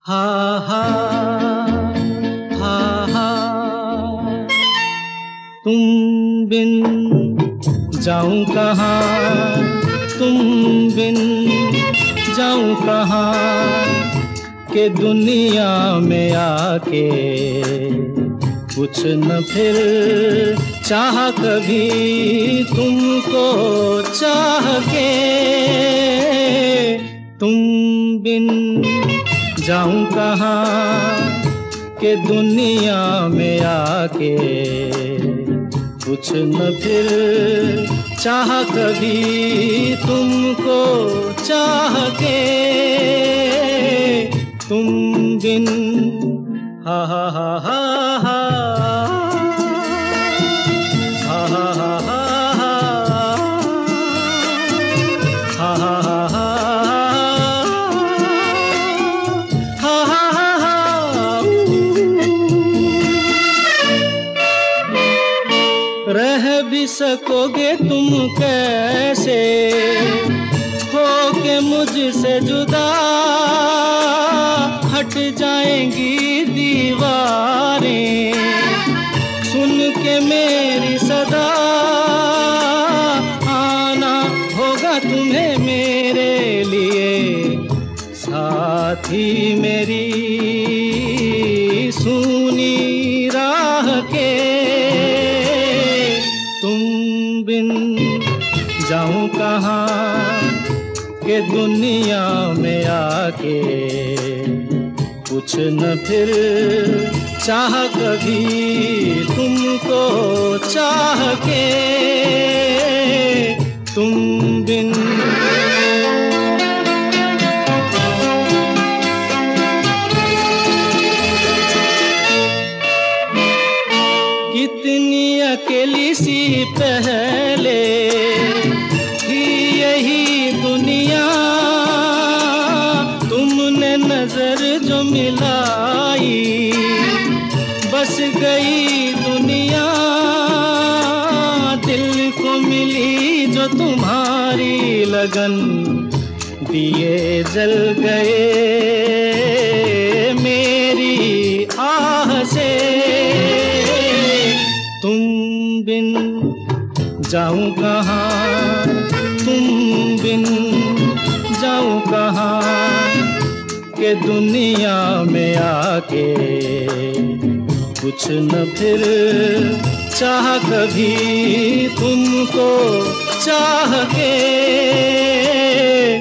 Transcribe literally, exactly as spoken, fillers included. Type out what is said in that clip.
हा हा हा हा तुम बिन जाऊं कहाँ, तुम बिन जाऊं कहाँ, के दुनिया में आके कुछ न फिर चाह कभी तुमको चाह के। तुम बिन जाऊं कहाँ, के दुनिया में आके कुछ न फिर चाह कभी तुमको चाह के। तुम बिन हा हा हा हा हा हा हा हा हा हा हा हा रह भी सकोगे तुम कैसे हो के मुझसे जुदा, हट जाएंगी दीवारें सुन के मेरी सदा। आना होगा तुम्हें मेरे लिए साथी मेरी सूनी राह के। तुम बिन जाऊं कहाँ, के दुनिया में आके कुछ न फिर चाह कभी तुमको चाह के। तुम बिन कितनी अकेली सी पहले थी यही दुनिया, तुमने नजर जो मिलाई बस गई दुनिया। दिल को मिली जो तुम्हारी लगन, दिए जल गए मेरी आह से। तुम बिन जाऊं कहाँ, तुम बिन जाऊं कहाँ, के दुनिया में आके कुछ न फिर चाह कभी तुमको चाह के।